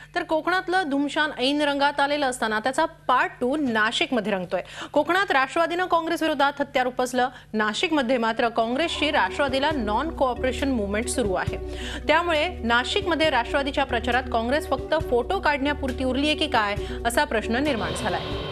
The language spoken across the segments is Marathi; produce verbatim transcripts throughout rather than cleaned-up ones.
तर कोकणातलं धुमशान ऐन रंगात आलेलं असताना त्याचा पार्ट टू नाशिकमध्ये रंगतोय। कोकणात राष्ट्रवादीनं काँग्रेस विरोधात हत्यार उपसलं। नाशिकमध्ये मात्र काँग्रेसची राष्ट्रवादीला नॉन कोऑपरेशन मूवमेंट सुरू आहे। त्यामुळे नाशिकमध्ये राष्ट्रवादीच्या प्रचारात काँग्रेस फक्त फोटो काढण्यापुरती उरली आहे की काय असा प्रश्न निर्माण झालाय।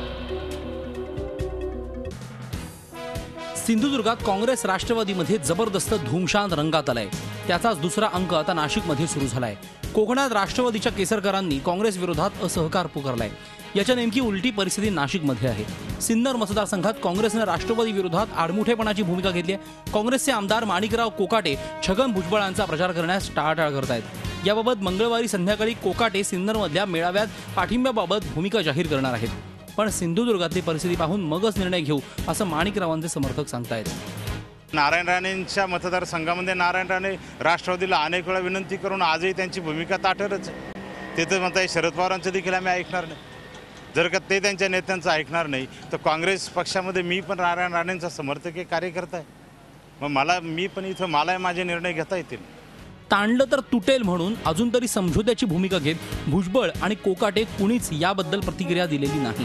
सिंधुदुर्गात काँग्रेस राष्ट्रवादीमध्ये जबरदस्त धुमशान रंगात आलाय। त्याचाच दुसरा अंक आता नाशिकमध्ये सुरू झालाय। कोकणात राष्ट्रवादीच्या केसरकरांनी काँग्रेस विरोधात असहकार पुकारलाय। याच्या नेमकी उलटी परिस्थिती नाशिकमध्ये आहे। सिन्नर मतदारसंघात काँग्रेसने राष्ट्रवादी विरोधात आडमुठेपणाची भूमिका घेतली आहे। काँग्रेसचे आमदार माणिकराव कोकाटे छगन भुजबळांचा प्रचार करण्यास टाळाटाळ करतायत। याबाबत मंगळवारी संध्याकाळी कोकाटे सिन्नरमधल्या मेळाव्यात पाठिंब्याबाबत भूमिका जाहीर करणार आहेत। पण सिंधुदुर्गातली परिस्थिती पाहून मगच निर्णय घेऊ असं माणिकरावांचे समर्थक सांगतायत। नारायण राणेंच्या मतदारसंघामध्ये नारायण राणे राष्ट्रवादीला अनेक वेळा विनंती करून आजही त्यांची भूमिका ताठरच आहे। ते तर म्हणताय शरद पवारांचं देखील आम्ही ऐकणार नाही। जर का ते त्यांच्या नेत्यांचं ऐकणार नाही तर काँग्रेस पक्षामध्ये मी पण नारायण राणेंचा समर्थक आहे, कार्यकर्ता आहे। मग मला मी पण इथं मला माझे निर्णय घेता येतील। ताणलं तर तुटेल म्हणून अजून तरी समझोत्याची भूमिका घेत भुजबळ आणि कोकाटे कुणीच याबद्दल प्रतिक्रिया दिलेली नाही।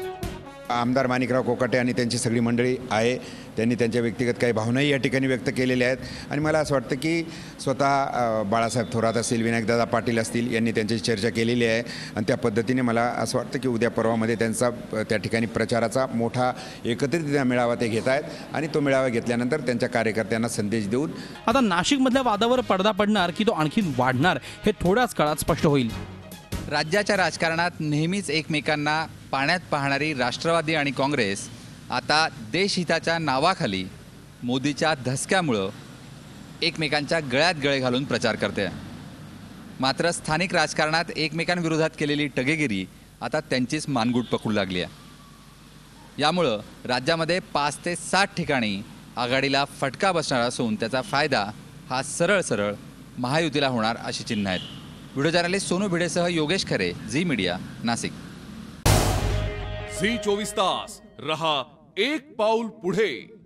आमदार माणिकराव कोकाटे आणि त्यांची सगळी मंडळी आहे, त्यांनी त्यांच्या व्यक्तिगत काही भावनाही या ठिकाणी व्यक्त केलेल्या आहेत। आणि मला असं वाटतं की स्वतः बाळासाहेब थोरात असतील, विनायकदादा पाटील असतील यांनी त्यांची चर्चा केलेली आहे। आणि त्या पद्धतीने मला असं वाटतं की उद्या परवामध्ये त्यांचा त्या ठिकाणी प्रचाराचा मोठा एकत्रित मेळावा ते घेत आहेत। आणि तो मेळावा घेतल्यानंतर त्यांच्या कार्यकर्त्यांना संदेश देऊन आता नाशिकमधल्या वादावर पडदा पडणार की तो आणखी वाढणार हे थोड्याच काळात स्पष्ट होईल। राज्याच्या राजकारणात नेहमीच एकमेकांना पाण्यात पाहणारी राष्ट्रवादी आणि काँग्रेस आता देशहिताच्या नावाखाली मोदीच्या धसक्यामुळं एकमेकांच्या गळ्यात गळे घालून प्रचार करते। मात्र स्थानिक राजकारणात एकमेकांविरोधात केलेली टगेगिरी आता त्यांचीच मानगूट पकडू लागली आहे। यामुळं राज्यामध्ये पाच ते सात ठिकाणी आघाडीला फटका बसणार असून त्याचा फायदा हा सरळ सरळ महायुतीला होणार अशी चिन्ह आहेत। व्हिडिओ जर्नलिस्ट सोनू भिडेसह योगेश खरे, झी मीडिया, नाशिक। झी चोवीस तास रहा एक पाऊल पुढे।